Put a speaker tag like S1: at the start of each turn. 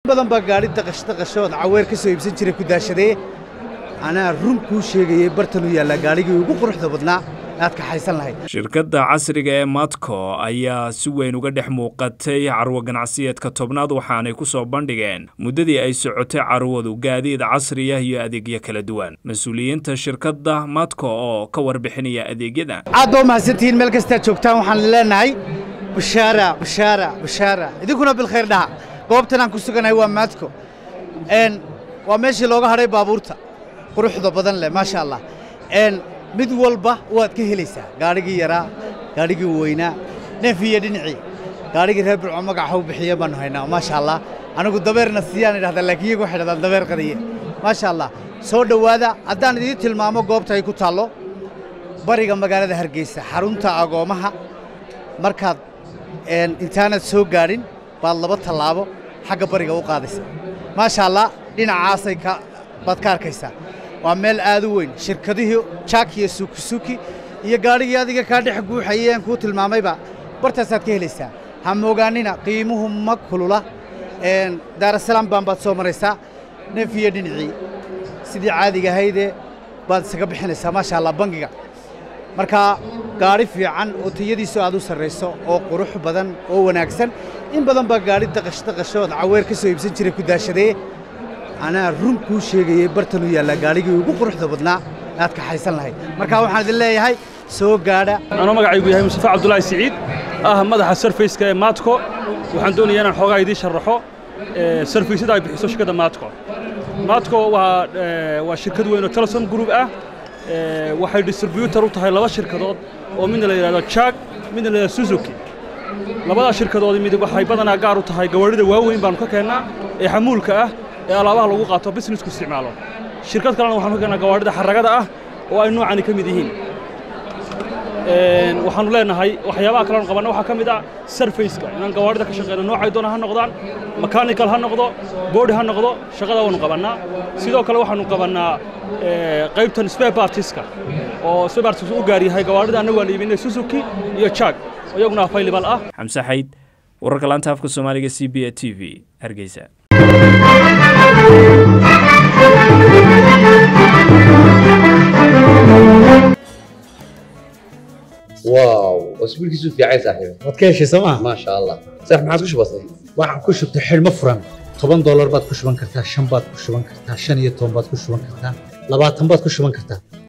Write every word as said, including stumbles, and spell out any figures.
S1: badan baa gaari daqash daqashood caweer ka soo iibsan jiray ku daashadee anaa run kuu sheegayay bartan u yaalla gaarigii ugu quruxda badnaa aad ka haysan lahayd.
S2: Shirkadda casriga ee Matco ayaa si weyn uga dhex muuqatay carwo ganacsiyeedka tobnaad waxaanay ku soo bandhigeen muddadii ay socotay carwadu gaadiid casri ah iyo adeegyo kala duwan. Mas'uuliyiinta shirkadda Matco oo ka warbixinaya adeegyada.
S1: Aad baa mahadsantihiin meel kasta joogtaan waxaan leenahay bishaara bishaara bishaara idinkuna bil khayr dhaha goobtan aan ku suganahay waa Matco een waa meeshii looga haray baabuurta quruxda badan leh ma sha Allah een mid walba waad ka helaysaa gaarigii yaraa gaarigii weynaa neefiye dhinci gaarigii reer bilco magaca uu bixiyo baan haynaa ma sha Allah anigu dabeerna siiyaan idhaahdaa laakiin iyagu waxay dhahdaan dabeer qadiye ma sha Allah soo dhawaada haddaan idin tilmaamo goobta ay ku taalo bariga magaalada Hargeysa xarunta agoomaha markaad een intaanad soo gaarin baad laba talaabo xagga bariga u qaadaysa ma sha Allah dhinacaas ay ka baad ka arkaysaa waa meel aad u weyn shirkadihii Jack iyo Suzuki iyo gaarigii adiga ka dhex guuxayeen ku tilmaamayba bartaasaad ka helaysaa ha moogaanina qiimuhu ma kulula een Dar es Salaam baan baad soo maraysaa neefiye dhinci sidii caadiga ahayd baad isaga bixinaysaa ma sha Allah bangiga marka gaari fiican oo tayadiisu aad u sareyso oo qurux badan oo wanaagsan in badan baa gaari daqash daqashood caweer ka soo iibsan jiray ku daashadee anaa run kuu sheegayay bartan u yaalla gaarigii ugu quruxda badnaa aad ka haysan lahayd marka waxaan idin leeyahay soo gaadha
S3: anoo magacaygu yahay Mustafa Cabdullaahi Siciid ah madaxa surface-ka ee Matco waxaan doonayaa inaan xoogaa idin sharaxo ee surface-da ay bixiso shirkadda Matco Matco waa waa shirkad weyn oo Telesom Group ah ee waxay distributor u tahay laba shirkadood oo midna la yiraahdo Jack midna la yiraahdo Suzuki labada shirkadood mid waxay badanaa gaar u tahay gawaarida waaweyn baan ka keenaa ee xamuulka ah ee alaabaha lagu qaato business ku isticmaalo shirkad kalena waxaan ka keenaa gawaarida xaragada ah oo ay noocani ka mid yihiin een waxaan leenahay waxyaabaha kale oo qabanna waxa kamid ah surface-ka inaan gawaarida ka shaqeyno noocay doona ha noqdaan mechanical ha noqdo body ha noqdo shaqada waanu qabanaa sidoo kale waxaanu qabanaa ee qaybtan spare parts-ka oo spare parts u gaar yahay gawaarida anagu aan iibinay Suzuki iyo Jack iyaguna available ah
S2: Xamse Xayd wararka laanta afka Soomaaliga C B A T V Hargeysa.
S4: واو اسبوعك في عايز صاحبي
S5: wadkeeshi sama
S4: ما شاء الله صح ما عادش بسيط
S5: waxaan ku shubtay xilmo furan toban dollar baad ku shuban kartaa shan baad ku shuban kartaa shan iyo toban baad ku shuban kartaa labaatan baad ku shuban kartaa